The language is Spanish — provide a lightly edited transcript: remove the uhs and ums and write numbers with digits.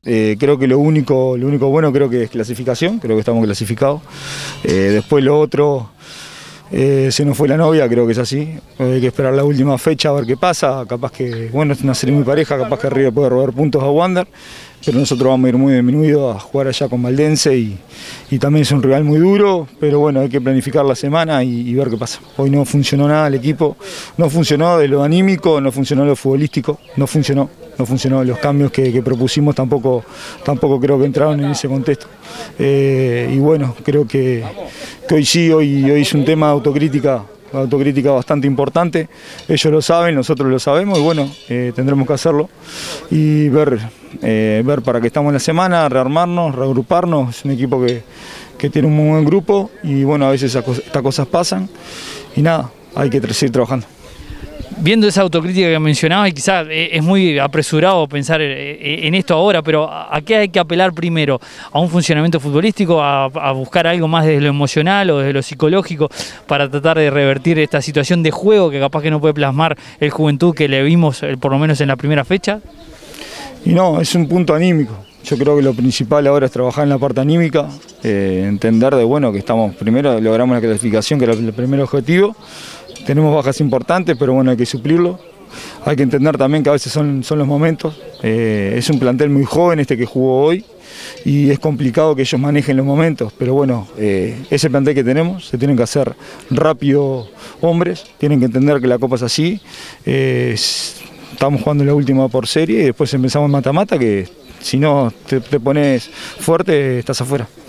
Creo que lo único bueno creo que es clasificación, creo que estamos clasificados. Después lo otro, se nos fue la novia, creo que es así. Hay que esperar la última fecha a ver qué pasa. Capaz que, bueno, es una serie muy pareja, capaz que River puede robar puntos a Wander, pero nosotros vamos a ir muy disminuidos a jugar allá con Valdense y también es un rival muy duro, pero bueno, hay que planificar la semana y ver qué pasa. Hoy no funcionó nada el equipo, no funcionó de lo anímico, no funcionó de lo futbolístico, no funcionó los cambios que propusimos, tampoco creo que entraron en ese contexto. Y bueno, creo que hoy sí, hoy es un tema de autocrítica bastante importante. Ellos lo saben, nosotros lo sabemos y bueno, tendremos que hacerlo y ver para qué estamos en la semana, rearmarnos, reagruparnos. Es un equipo que tiene un muy buen grupo y bueno, a veces estas cosas pasan y nada, hay que seguir trabajando. Viendo esa autocrítica que mencionabas, y quizás es muy apresurado pensar en esto ahora, pero ¿a qué hay que apelar primero? ¿A un funcionamiento futbolístico? ¿A buscar algo más desde lo emocional o desde lo psicológico para tratar de revertir esta situación de juego que capaz que no puede plasmar el Juventud que le vimos por lo menos en la primera fecha? Y no, es un punto anímico. Yo creo que lo principal ahora es trabajar en la parte anímica, entender de bueno que estamos primero, logramos la clasificación, que era el primer objetivo. Tenemos bajas importantes, pero bueno, hay que suplirlo. Hay que entender también que a veces son los momentos. Es un plantel muy joven que jugó hoy y es complicado que ellos manejen los momentos. Pero bueno, ese plantel que tenemos, se tienen que hacer rápido hombres, tienen que entender que la Copa es así. Estamos jugando la última por serie y después empezamos en mata-mata, que si no te pones fuerte estás afuera.